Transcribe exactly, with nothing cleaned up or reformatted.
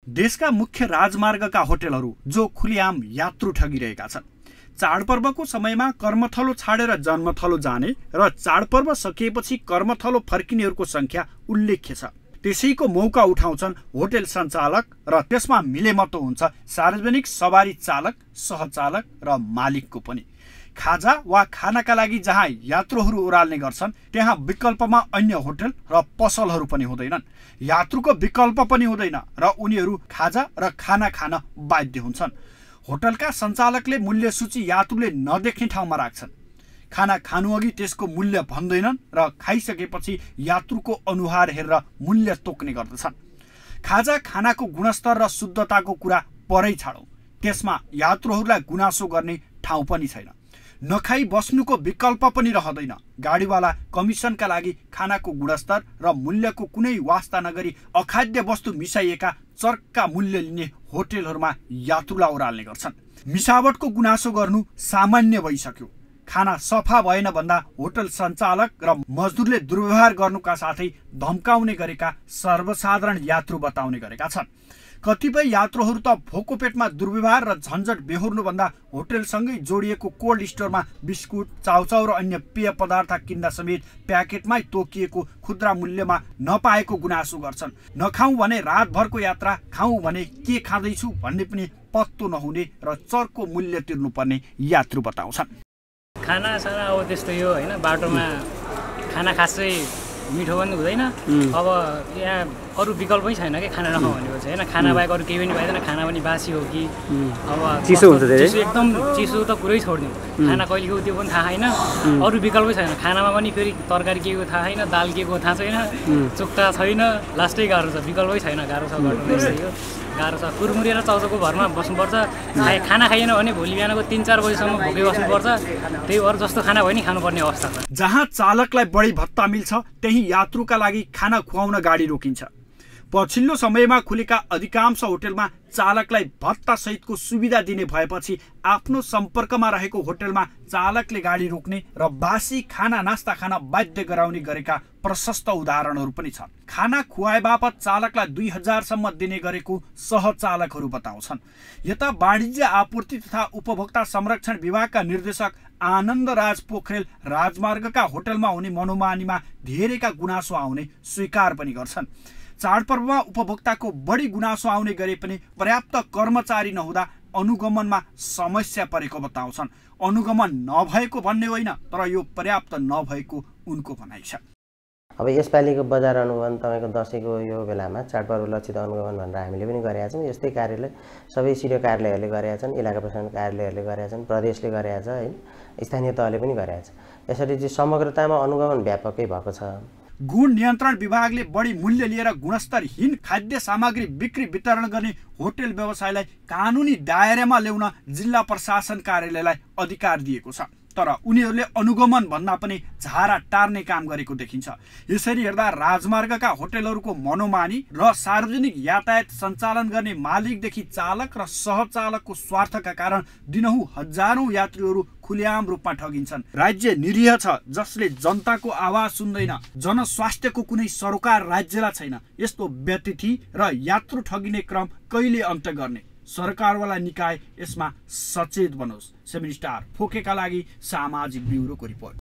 देशका मुख्य राजमार्गका होटलहरू जो खुलेआम यात्रु ठगिरहेका छन्। चाडपर्वको समयमा कर्मथलो छाडेर जन्मथलो जाने र चाडपर्व सकिएपछि कर्मथलो फर्किनेहरूको संख्या उल्लेख्य छ। त्यसैको मौका उठाउँछन् होटल सञ्चालक र त्यसमा मिलेमतो हुन्छ सार्वजनिक सवारी चालक, सहचालक र मालिकको पनि। खाजा वा खानाका लागि जहाँ यात्रुहरू ओह्राल्ने गर्छन् त्यहाँ विकल्पमा अन्य होटल र पसलहरू पनि हुँदैनन्। यात्रुको विकल्प पनि हुँदैन र उनीहरू खाजा र खाना खान बाध्य हुन्छन्। होटलका सञ्चालकले मूल्य सूची यात्रुले नदेख्ने ठाउँमा राख्छन्। खाना खानुअघि त्यसको मूल्य भन्दैनन् र खाइसकेपछि यात्रुको अनुहार हेरेर मूल्य तोक्ने गर्दछन्। खाजा खानाको गुणस्तर र शुद्धताको कुरा परै छाडौँ, त्यसमा यात्रुहरूलाई गुनासो गर्ने ठाउँ पनि छैन। नखाई बस्नुको विकल्प पनि रहँदैन। गाडीवाला कमिसनका लागि खानाको गुणस्तर र मूल्यको कुनै वास्ता नगरी अखाद्य वस्तु मिसाइएका चर्का मूल्य लिने होटलहरूमा यात्रुलाई ओह्राल्ने गर्छन्। मिसावटको गुनासो गर्नु सामान्य भइसक्यो। खाना सफा भएन भन्दा होटल सञ्चालक र मजदुरले दुर्व्यवहार गर्नुका साथै धम्काउने गरेका सर्वसाधारण यात्रु बताउने गरेका छन्। कतिपय यात्रुहरू त भोको पेटमा दुर्व्यवहार र झन्झट बेहोर्नुभन्दा होटलसँगै जोडिएको कोल्ड स्टोरमा बिस्कुट, चाउचाउ र अन्य पेय पदार्थ किन्दा समेत प्याकेटमै तोकिएको खुद्रा मूल्यमा नपाएको गुनासो गर्छन्। नखाउँ भने रातभरको यात्रा, खाउँ भने के खाँदैछु भन्ने पनि पत्तो नहुने र चर्को मूल्य तिर्नुपर्ने यात्रु बताउँछन्। खाना साना अब त्यस्तो यो होइन, बाटोमा खाना खासै मिठो पनि हुँदैन। अब यहाँ अरू विकल्पै छैन कि खाना नखाउँ भनेपछि होइन। खाना बाहेक अरू केही पनि पाइँदैन। खाना पनि बासी हो कि अब चिसो हुन्छ, चिसो एकदम चिसो त पुरै छोड्दिउँ। खाना कहिले के हो त्यो पनि थाहा छैन। अरू विकल्पै छैन। खानामा पनि फेरि तरकारी के को थाहा छैन, दाल के को थाहा छैन, चोक्टा छैन, लास्टै गाह्रो छ। विकल्पै छैन, गाह्रो छ। बाटो यो गाह्रो छ। कुरमुरी र चाउचाउको भरमा बस्नुपर्छ। खाना खाइएन भने भोलि बिहानको तिन चार बजीसम्म भोकै बस्नुपर्छ। त्यही भएर जस्तो खाना भयो नि खानुपर्ने अवस्था छ। जहाँ चालकलाई बढी भत्ता मिल्छ त्यही यात्रुका लागि खाना खुवाउन गाडी रोकिन्छ। पछिल्लो समयमा खुलेका अधिकांश होटलमा चालकलाई भत्ता सहितको सुविधा दिने भएपछि आफ्नो सम्पर्कमा रहेको होटलमा चालकले गाडी रोक्ने र बासी खाना नास्ता खान बाध्य गराउने गरेका प्रशस्त उदाहरणहरू पनि छन्। खाना खुवाए बापत चालकलाई दुई हजारसम्म दिने गरेको सहचालकहरू बताउँछन्। यता वाणिज्य आपूर्ति तथा उपभोक्ता संरक्षण विभागका निर्देशक आनन्द राज पोखरेल राजमार्गका होटलमा हुने मनोमानीमा धेरैका गुनासो आउने स्वीकार पनि गर्छन्। चाडपर्वमा उपभोक्ताको बढी गुनासो आउने गरे पनि पर्याप्त कर्मचारी नहुँदा अनुगमनमा समस्या परेको बताउँछन्। अनुगमन नभएको भन्ने होइन, तर यो पर्याप्त नभएको उनको भनाइ छ। अब यसपालिको बजार अनुगमन तपाईँको दसैँको यो बेलामा चाडपर्व लक्षित अनुगमन भनेर हामीले पनि गरेका छौँ। यस्तै कार्यले सबै सिडिओ कार्यालयहरूले गरेका छन्, इलाका प्रशासन कार्यालयहरूले गरेका छन्, प्रदेशले गरेका छ होइन, स्थानीय तहले पनि गरेका छ। यसरी चाहिँ समग्रतामा अनुगमन व्यापकै भएको छ। गुण नियन्त्रण विभागले बढी मूल्य लिएर गुणस्तरहीन खाद्य सामग्री बिक्री वितरण गर्ने होटल व्यवसायलाई कानुनी दायरामा ल्याउन जिल्ला प्रशासन कार्यालयलाई अधिकार दिएको छ। तर उनीहरूले अनुगमन भन्दा पनि झारा टार्ने काम गरेको देखिन्छ। यसरी हेर्दा राजमार्गका होटलहरूको मनोमानी र सार्वजनिक यातायात सञ्चालन गर्ने मालिकदेखि चालक र सहचालकको स्वार्थका कारण दिनहुँ हजारौं यात्रीहरू खुलेआम रूपमा ठगिन्छन्। राज्य निरीह छ जसले जनताको आवाज सुन्दैन। जनस्वास्थ्यको कुनै सरोकार राज्यलाई छैन। यस्तो व्यतिथि र यात्रु ठगिने क्रम कहिले अन्त्य गर्ने? सरकारवाला निकाय यसमा सचेत बनोस्। सेभेन स्टार फोकेका लागि सामाजिक ब्युरोको रिपोर्ट।